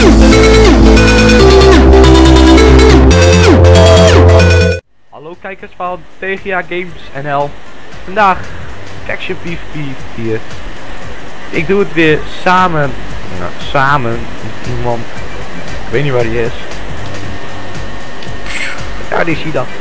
Hallo kijkers van TGA Games NL. Vandaag Faction PvP 4. Ik doe het weer samen met iemand. Ik weet niet waar hij is. Ja, die zie je dan.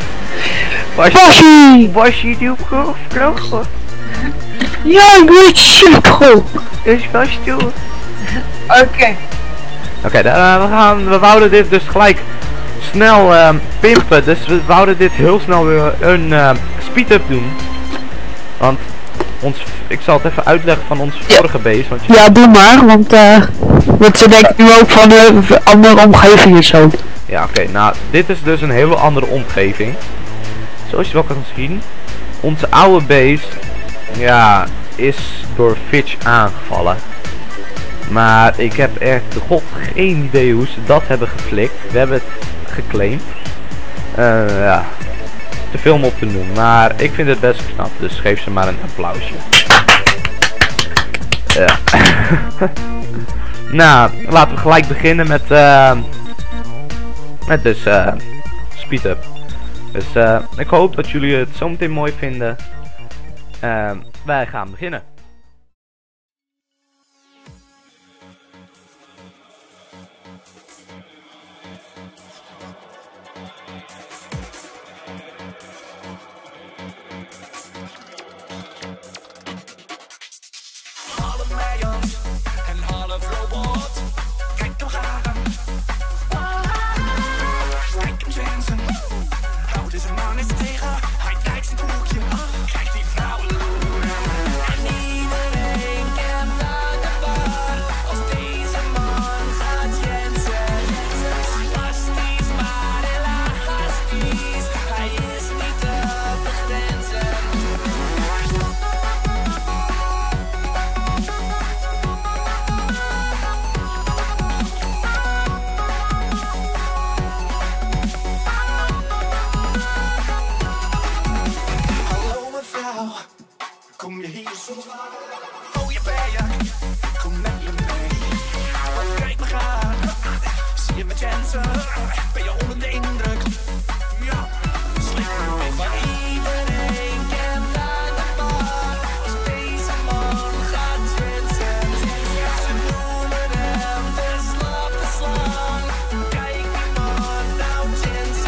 Was je die opgevlogen? Ja, ik weet super. Dus was toe. Oké. Oké, we wouden dit dus gelijk snel pimpen, dus we wouden dit heel snel weer een speed-up doen. Want ik zal het even uitleggen van onze vorige base. Want ja, doe maar, want ze denken nu ook van de andere omgeving en zo. Ja, oké, nou, dit is dus een hele andere omgeving. Zoals je wel kan zien, onze oude base, ja, is door Fitch aangevallen. Maar ik heb echt god geen idee hoe ze dat hebben geflikt. We hebben het geclaimd. Ja, te veel om op te noemen. Maar ik vind het best knap, dus geef ze maar een applausje. Ja. Nou, laten we gelijk beginnen met dus speed up. Dus ik hoop dat jullie het zometeen mooi vinden. Wij gaan beginnen. Kom je hier zo? Oh je bijen, kom met me mee. Want kijk me gaan, zie je mijn chansen? Ben je onder de indruk? Ja, slik me mee. Maar iedereen kent aan de bar als deze man gaat transen. Ze noemen hem de slappe slang. Kijk die man nou Jensen.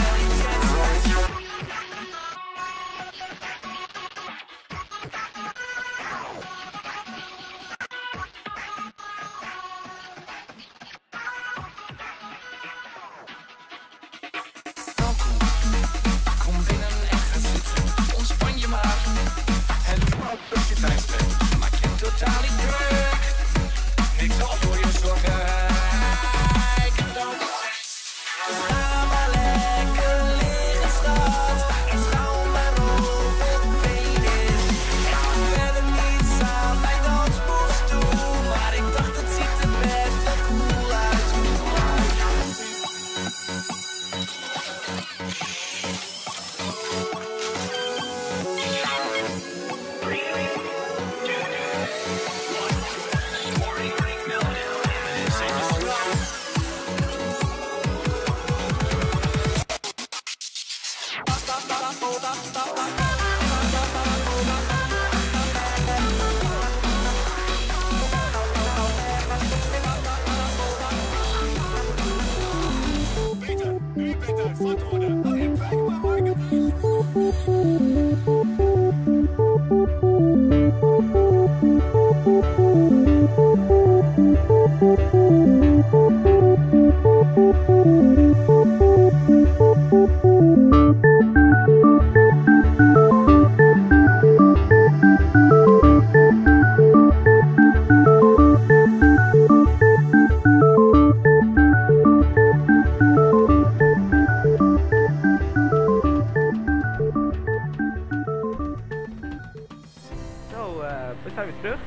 We zijn weer terug.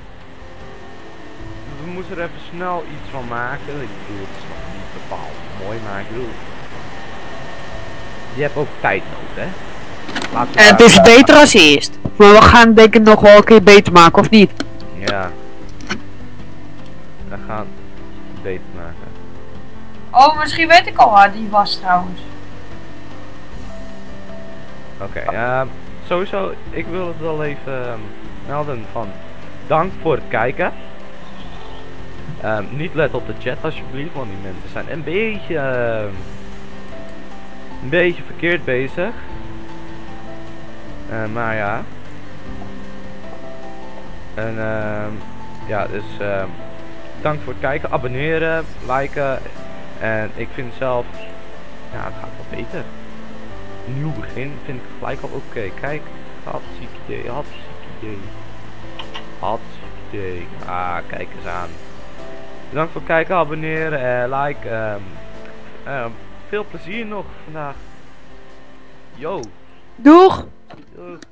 We moeten er even snel iets van maken. Ik bedoel, het is nog niet bepaald mooi, maar ik bedoel, je hebt ook tijd nodig, hè? Het is beter als eerst. Maar we gaan denk ik nog wel een keer beter maken, of niet? Ja. We gaan het beter maken. Oh, misschien weet ik al waar die was trouwens. Oké, sowieso, ik wil het wel even melden van dank voor het kijken. Niet let op de chat alsjeblieft, want die mensen zijn een beetje verkeerd bezig. Maar ja. En ja, dus dank voor het kijken, abonneren, liken. En ik vind zelf, ja, het gaat wel beter. Nieuw begin vind ik gelijk al oké. Kijk, hartstikke idee, hartstikke idee. Hartstikke idee. Ah, kijk eens aan. Bedankt voor het kijken, abonneren, like. Veel plezier nog vandaag. Yo. Doeg! Doeg.